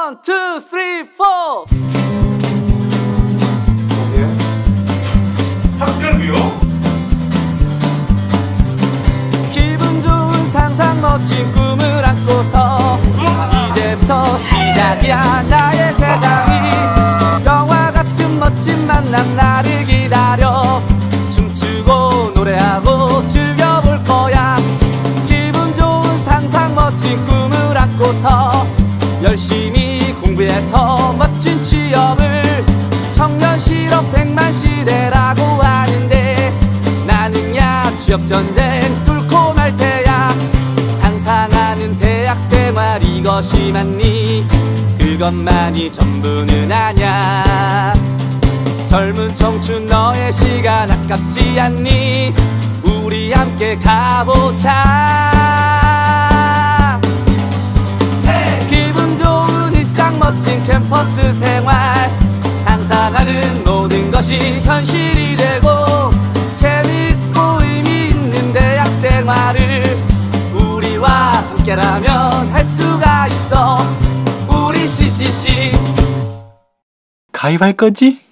원, 투, 쓰리, 포. 학교요? 기분 좋은 상상 멋진 꿈을 안고서 이제부터 시작이야 나의 세상이. 영화 같은 멋진 만남 나를 기다려. 춤추고 노래하고 즐겨볼 거야. 기분 좋은 상상 멋진 꿈을 안고서 열심히 공부해서 멋진 취업을. 청년 실업 100만 시대라고 하는데 나는야 취업전쟁 뚫고 말 테야. 상상하는 대학생활 이것이 맞니? 그것만이 전부는 아냐. 젊은 청춘 너의 시간 아깝지 않니? 우리 함께 가보자. 기분 좋은 일상 멋진 캠퍼스 생활. 상상하는 모든 것이 현실이 되고 재밌고 의미 있는 대학 생활을 우리와 함께라면 할 수가 있어. 우리 CCC 가입할 거지?